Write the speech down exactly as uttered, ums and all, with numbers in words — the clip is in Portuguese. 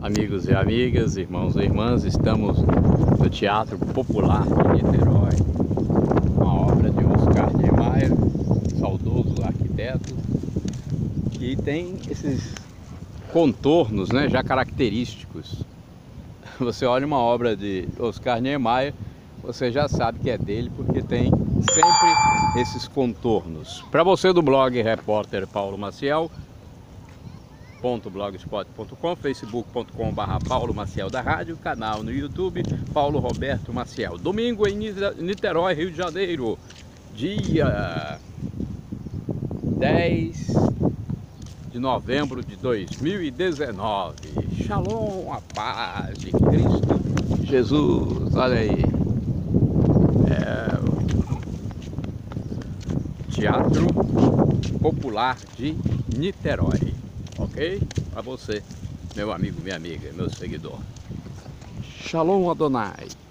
Amigos e amigas, irmãos e irmãs, estamos no Teatro Popular de Niterói, uma obra de Oscar Niemeyer, saudoso arquiteto, que tem esses contornos, né, já característicos. Você olha uma obra de Oscar Niemeyer, você já sabe que é dele, porque tem sempre esses contornos. Para você do blog Repórter Paulo Maciel, blogspot ponto com, facebook ponto com barra Paulo Maciel da Rádio, canal no YouTube Paulo Roberto Maciel. Domingo em Niterói, Rio de Janeiro, dia dez de novembro de dois mil e dezenove. Shalom, a paz de Cristo Jesus. Olha aí, é o Teatro Popular de Niterói. Ok? Para você, meu amigo, minha amiga, meu seguidor. Shalom Adonai.